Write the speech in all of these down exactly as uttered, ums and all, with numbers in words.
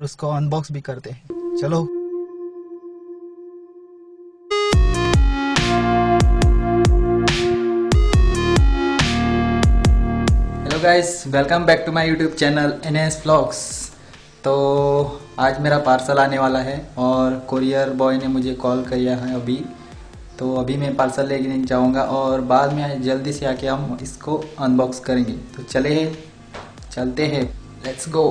उसको अनबॉक्स भी करते हैं। चलो। Hello guys, welcome back to my YouTube channel N S vlogs. तो आज मेरा पार्सल आने वाला है और कुरियर बॉय ने मुझे कॉल किया है अभी। तो अभी मैं पार्सल लेके जाऊंगा और बाद में जल्दी से आके हम इसको अनबॉक्स करेंगे। तो चले चलते हैं, लेट्स गो।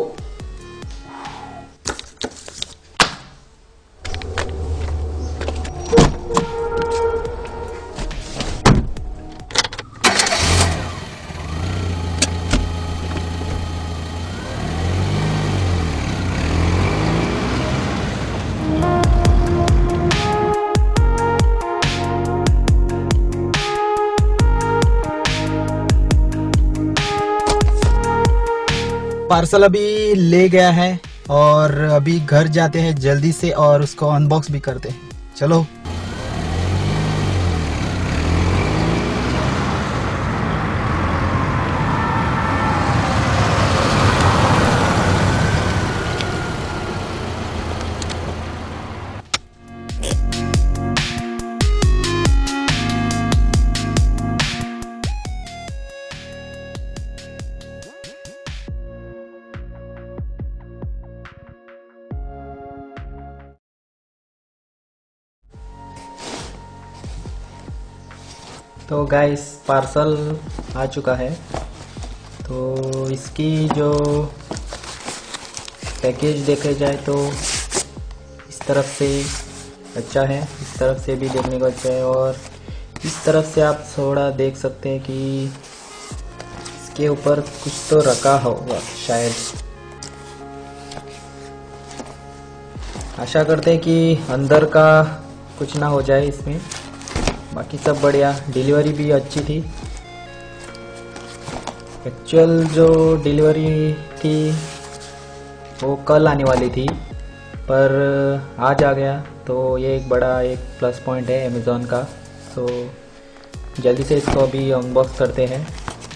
पार्सल अभी ले गया है और अभी घर जाते हैं जल्दी से और उसको अनबॉक्स भी करते हैं। चलो। तो गाइस, पार्सल आ चुका है। तो इसकी जो पैकेज देखे जाए तो इस तरफ से अच्छा है, इस तरफ से भी देखने को अच्छा है और इस तरफ से आप थोड़ा देख सकते हैं कि इसके ऊपर कुछ तो रखा होगा शायद। आशा करते हैं कि अंदर का कुछ ना हो जाए इसमें। बाकी सब बढ़िया, डिलीवरी भी अच्छी थी। एक्चुअल जो डिलीवरी थी वो कल आने वाली थी पर आज आ गया, तो ये एक बड़ा एक प्लस पॉइंट है अमेज़ॉन का। तो जल्दी से इसको अभी अनबॉक्स करते हैं।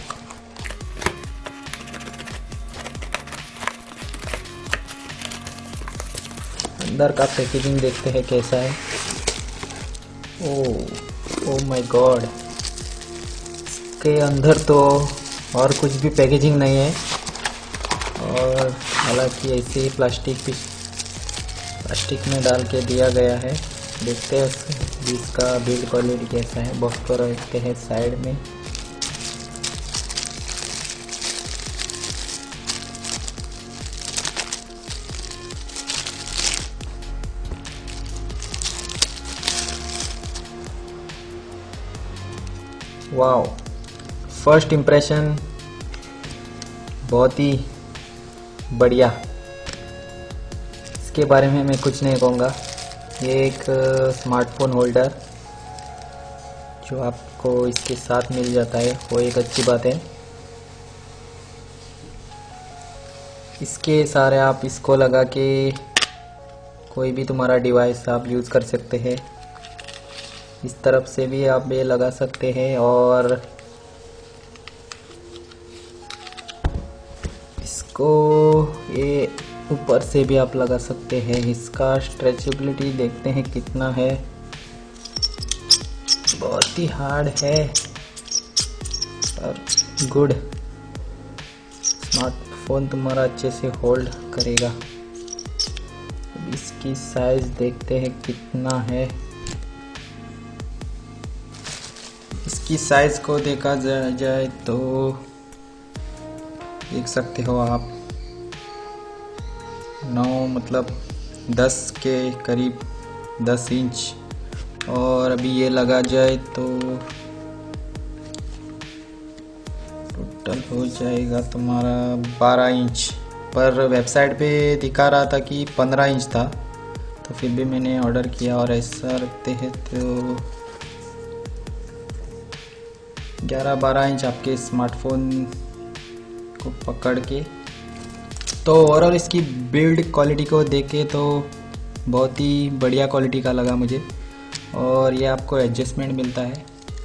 अंदर का पैकेजिंग देखते हैं कैसा है। ओह ओह माय गॉड, इसके अंदर तो और कुछ भी पैकेजिंग नहीं है और हालांकि ऐसे ही प्लास्टिक भी प्लास्टिक में डाल के दिया गया है। देखते हैं इसका बिल्ड क्वालिटी कैसा है। बॉक्स को रखते हैं साइड में। वाओ, फर्स्ट इम्प्रेशन बहुत ही बढ़िया। इसके बारे में मैं कुछ नहीं कहूँगा। ये एक स्मार्टफोन होल्डर जो आपको इसके साथ मिल जाता है, वो एक अच्छी बात है। इसके सारे आप इसको लगा के कोई भी तुम्हारा डिवाइस आप यूज़ कर सकते हैं। इस तरफ से भी आप ये लगा सकते हैं और इसको ये ऊपर से भी आप लगा सकते हैं। इसका स्ट्रेचेबिलिटी देखते हैं कितना है। बहुत ही हार्ड है और गुड। स्मार्टफोन तुम्हारा अच्छे से होल्ड करेगा। अब इसकी साइज देखते हैं कितना है। इसकी साइज को देखा जाए जाए तो देख सकते हो आप, नौ मतलब दस के करीब दस इंच। और अभी ये लगा जाए तो टोटल हो जाएगा तुम्हारा बारह इंच। पर वेबसाइट पे दिखा रहा था कि पंद्रह इंच था, तो फिर भी मैंने ऑर्डर किया। और ऐसा रखते हैं तो ग्यारह बारह इंच आपके स्मार्टफोन को पकड़ के। तो ओवरऑल इसकी बिल्ड क्वालिटी को देखे तो बहुत ही बढ़िया क्वालिटी का लगा मुझे। और ये आपको एडजस्टमेंट मिलता है।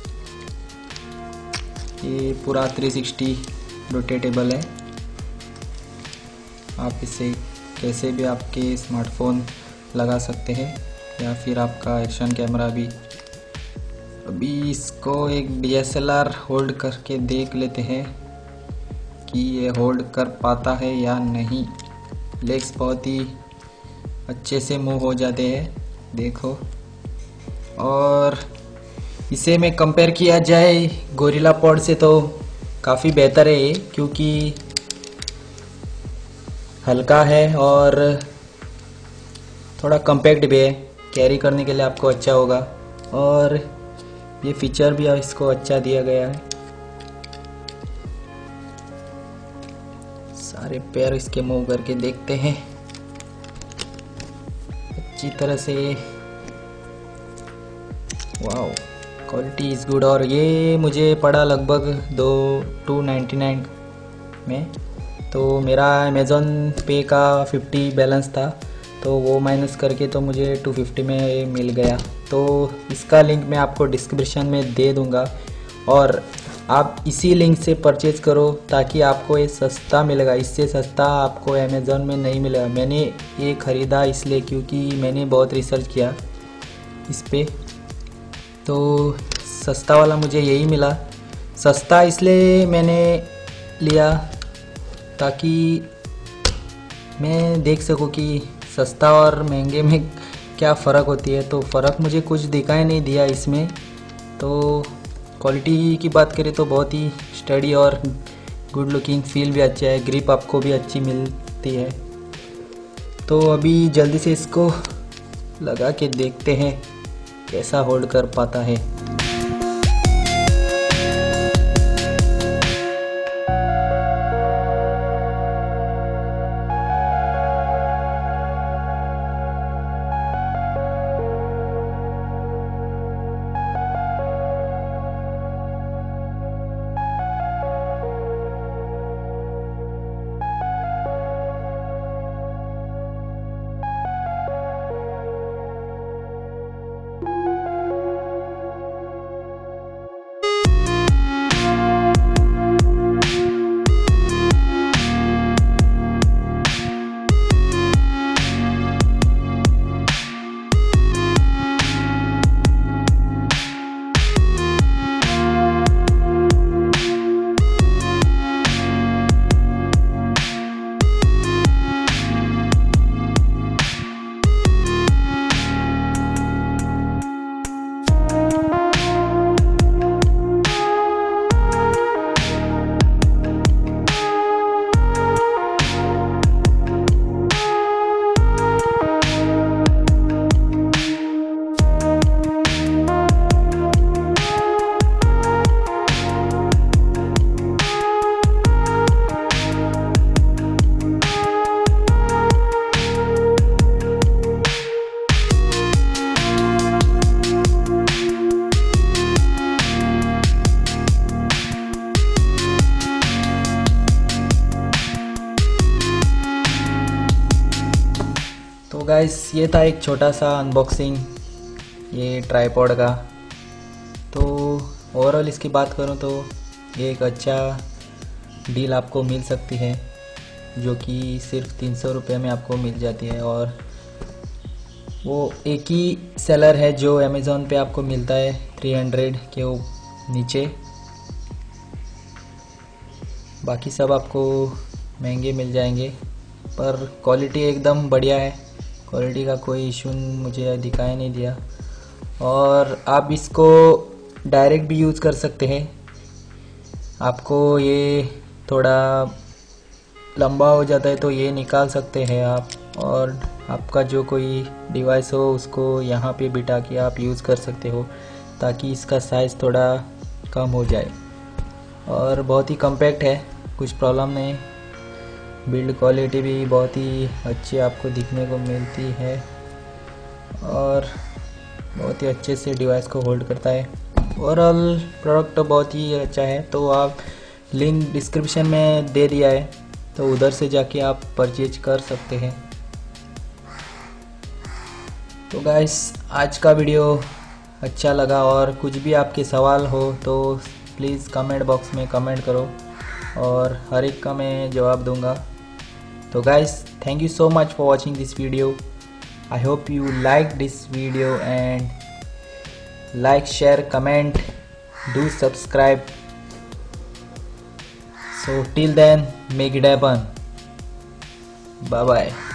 ये पूरा थ्री सिक्सटी रोटेटेबल है। आप इसे कैसे भी आपके स्मार्टफोन लगा सकते हैं या फिर आपका एक्शन कैमरा भी। अभी इसको एक D S L R hold करके देख लेते हैं कि ये होल्ड कर पाता है या नहीं। लेग्स बहुत ही अच्छे से मूव हो जाते हैं, देखो। और इसे में कंपेयर किया जाए गोरिल्ला पॉड से तो काफ़ी बेहतर है ये, क्योंकि हल्का है और थोड़ा कम्पैक्ट भी है, कैरी करने के लिए आपको अच्छा होगा। और ये फीचर भी इसको अच्छा दिया गया है। सारे पैर इसके मूव करके देखते हैं अच्छी तरह से। Wow, quality is good. और ये मुझे पड़ा लगभग दो टू नाइन्टी नाइन में। तो मेरा अमेज़ॉन पे का फिफ्टी बैलेंस था, तो वो माइनस करके तो मुझे टू फिफ्टी में मिल गया। तो इसका लिंक मैं आपको डिस्क्रिप्शन में दे दूँगा और आप इसी लिंक से परचेज़ करो ताकि आपको ये सस्ता मिलेगा। इससे सस्ता आपको अमेज़ॉन में नहीं मिलेगा। मैंने ये ख़रीदा इसलिए क्योंकि मैंने बहुत रिसर्च किया इस पे, तो सस्ता वाला मुझे यही मिला। सस्ता इसलिए मैंने लिया ताकि मैं देख सकूं कि सस्ता और महंगे में क्या फ़र्क होती है। तो फ़र्क मुझे कुछ दिखाई नहीं दिया इसमें। तो क्वालिटी की बात करें तो बहुत ही स्टडी और गुड लुकिंग, फील भी अच्छा है, ग्रिप आपको भी अच्छी मिलती है। तो अभी जल्दी से इसको लगा के देखते हैं कैसा होल्ड कर पाता है। तो गाइस, ये था एक छोटा सा अनबॉक्सिंग ये ट्राइपॉड का। तो ओवरऑल इसकी बात करूँ तो ये एक अच्छा डील आपको मिल सकती है, जो कि सिर्फ तीन सौ रुपये में आपको मिल जाती है। और वो एक ही सेलर है जो अमेज़ॉन पे आपको मिलता है थ्री हंड्रेड के नीचे। बाकी सब आपको महंगे मिल जाएंगे, पर क्वालिटी एकदम बढ़िया है। क्वालिटी का कोई इशू मुझे दिखाई नहीं दिया। और आप इसको डायरेक्ट भी यूज़ कर सकते हैं। आपको ये थोड़ा लंबा हो जाता है तो ये निकाल सकते हैं आप, और आपका जो कोई डिवाइस हो उसको यहाँ पे बिठा के आप यूज़ कर सकते हो ताकि इसका साइज़ थोड़ा कम हो जाए। और बहुत ही कम्पैक्ट है, कुछ प्रॉब्लम नहीं। बिल्ड क्वालिटी भी बहुत ही अच्छी आपको दिखने को मिलती है और बहुत ही अच्छे से डिवाइस को होल्ड करता है। ओवरऑल प्रोडक्ट तो बहुत ही अच्छा है। तो आप लिंक डिस्क्रिप्शन में दे दिया है, तो उधर से जाके आप परचेज कर सकते हैं। तो गाइस, आज का वीडियो अच्छा लगा और कुछ भी आपके सवाल हो तो प्लीज़ कमेंट बॉक्स में कमेंट करो और हर एक का मैं जवाब दूंगा। So guys, thank you so much for watching this video. I hope you liked this video, and like, share, comment, do subscribe. So till then, make it happen. Bye bye.